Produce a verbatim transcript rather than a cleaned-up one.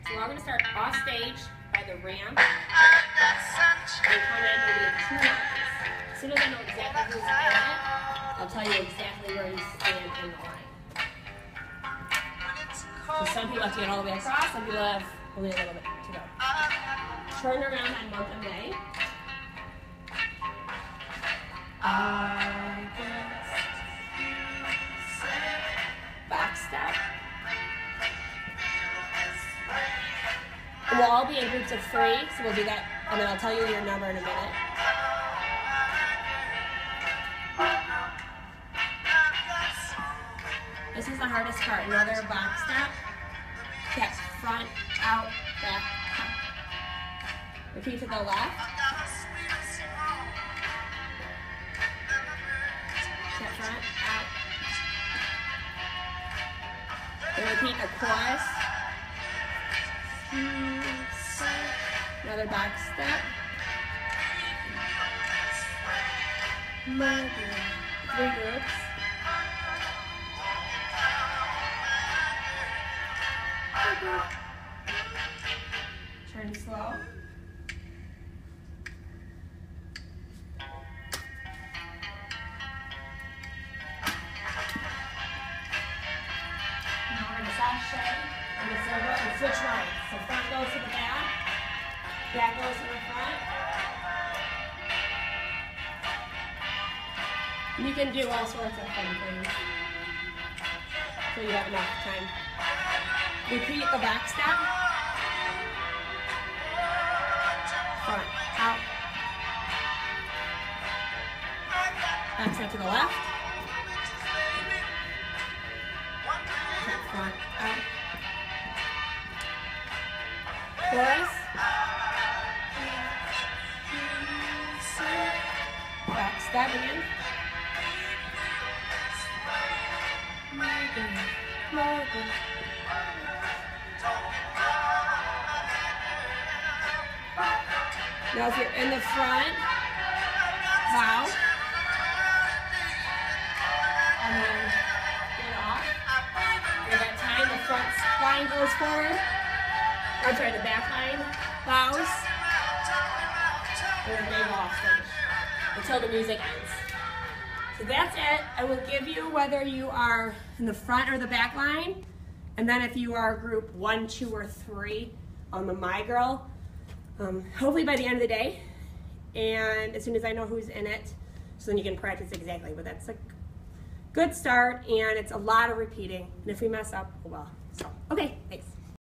So we're going to start off stage by the ramp and come in and do two marches. As soon as I know exactly who's in it, I'll tell you exactly where you stand in the line. So some people have to get all the way across, some people have only a little bit to go. Turn around on month of May. I guess back step. We'll all be in groups of three, so we'll do that, and then I'll tell you your number in a minute. This is the hardest part. Another box step. Step front, out, back, up. Repeat to the left. Step front, out. And repeat a chorus. Another back step. Three groups. Turn slow. Now we're going to sashay and the silver and switch lines. So front goes to the back, back goes to the front. You can do all sorts of fun things so you have enough time. Repeat the back step. Front, out. Back step to the left. Step front, out. Chorus. Back step again. Now if you're in the front, bow, and then get off. At that time, the front line goes forward. I'm sorry, the back line bows, and then they go off stage until the music ends. So that's it. I will give you whether you are in the front or the back line, and then if you are group one, two, or three on the My Girl. Um, hopefully by the end of the day, and as soon as I know who's in it, so then you can practice exactly. But that's a good start, and it's a lot of repeating, and if we mess up, oh well. So, okay, thanks.